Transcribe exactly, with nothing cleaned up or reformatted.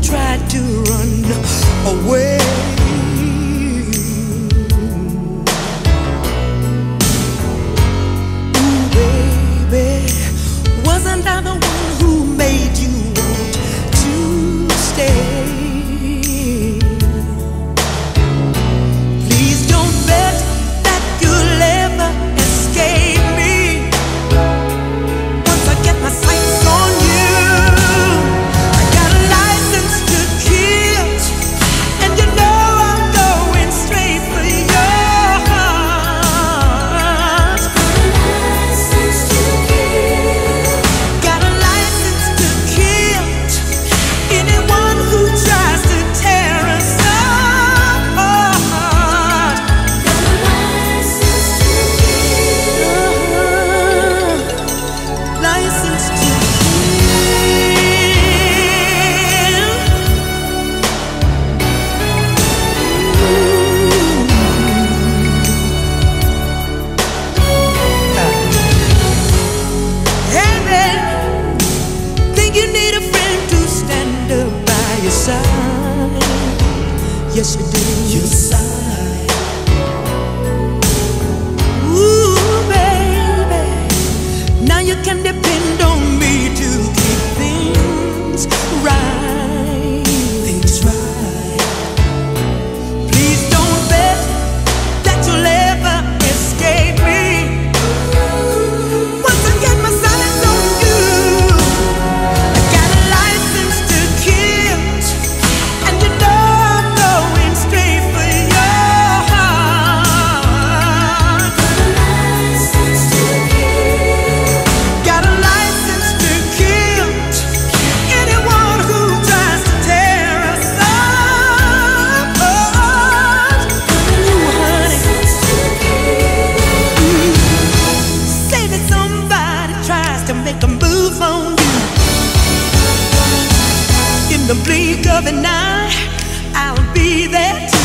tried to run away. Ooh, baby, wasn't I the one who made you want to stay? Please don't bet that you'll ever escape me. Once I get my sights on you, I got a license to kill, and you know I'm going straight for your heart. Got a license to kill, got a license to kill anyone who tries to tear us apart. Got a license to kill, license to Hey, babe, think you need a friend to stand up by your side? Yes, you do. Your side. Ooh, baby, now you can depend on me to keep things right. Things right. Please don't bet that you'll ever escape me. Once I get my sights on you, I got a license to kill, and you know I'm going straight for your heart. Got a license to kill, got a license to kill anyone who tries to tear us apart. Ooh, honey. Say that somebody tries to make a move on you. In the blink of an eye, I'll be there.